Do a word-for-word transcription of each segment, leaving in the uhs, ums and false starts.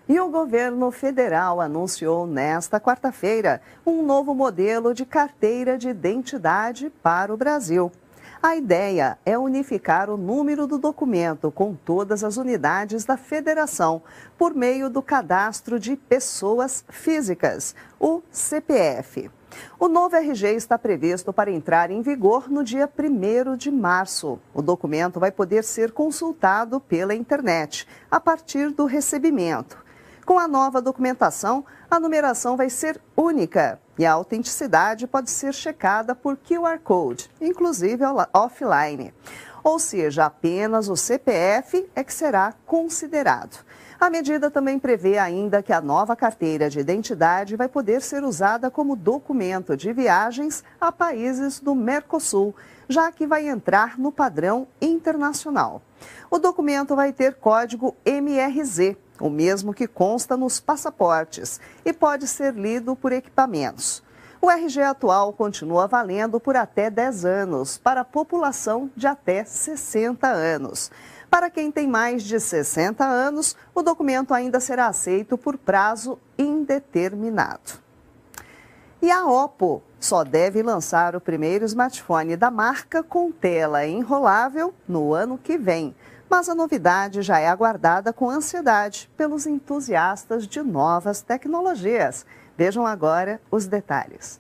E o governo federal anunciou nesta quarta-feira um novo modelo de carteira de identidade para o Brasil. A ideia é unificar o número do documento com todas as unidades da federação por meio do Cadastro de Pessoas Físicas, o C P F. O novo R G está previsto para entrar em vigor no dia primeiro de março. O documento vai poder ser consultado pela internet a partir do recebimento. Com a nova documentação, a numeração vai ser única e a autenticidade pode ser checada por Q R Code, inclusive offline. Ou seja, apenas o C P F é que será considerado. A medida também prevê ainda que a nova carteira de identidade vai poder ser usada como documento de viagens a países do Mercosul, já que vai entrar no padrão internacional. O documento vai ter código M R Z, o mesmo que consta nos passaportes, e pode ser lido por equipamentos. O R G atual continua valendo por até dez anos para a população de até sessenta anos. Para quem tem mais de sessenta anos, o documento ainda será aceito por prazo indeterminado. E a Oppo só deve lançar o primeiro smartphone da marca com tela enrolável no ano que vem. Mas a novidade já é aguardada com ansiedade pelos entusiastas de novas tecnologias. Vejam agora os detalhes.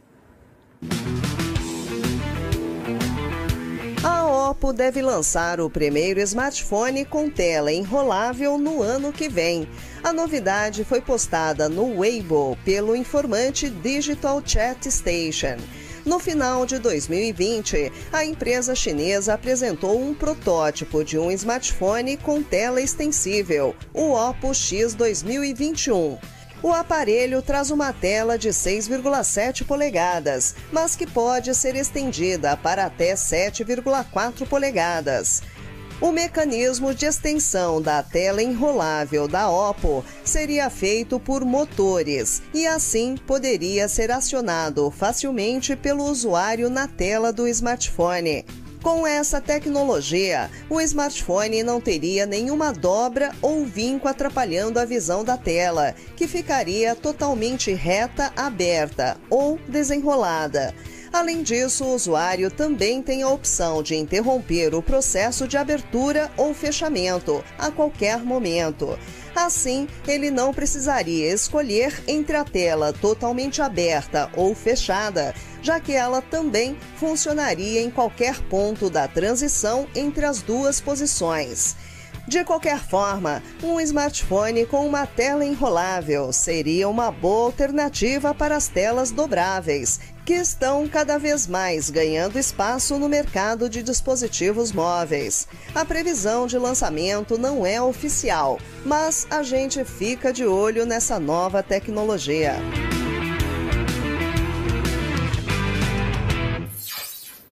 A Oppo deve lançar o primeiro smartphone com tela enrolável no ano que vem. A novidade foi postada no Weibo pelo informante Digital Chat Station. No final de dois mil e vinte, a empresa chinesa apresentou um protótipo de um smartphone com tela extensível, o Oppo X dois mil e vinte e um. O aparelho traz uma tela de seis vírgula sete polegadas, mas que pode ser estendida para até sete vírgula quatro polegadas. O mecanismo de extensão da tela enrolável da Oppo seria feito por motores e assim poderia ser acionado facilmente pelo usuário na tela do smartphone. Com essa tecnologia, o smartphone não teria nenhuma dobra ou vinco atrapalhando a visão da tela, que ficaria totalmente reta, aberta ou desenrolada. Além disso, o usuário também tem a opção de interromper o processo de abertura ou fechamento a qualquer momento. Assim, ele não precisaria escolher entre a tela totalmente aberta ou fechada, já que ela também funcionaria em qualquer ponto da transição entre as duas posições. De qualquer forma, um smartphone com uma tela enrolável seria uma boa alternativa para as telas dobráveis, que estão cada vez mais ganhando espaço no mercado de dispositivos móveis. A previsão de lançamento não é oficial, mas a gente fica de olho nessa nova tecnologia.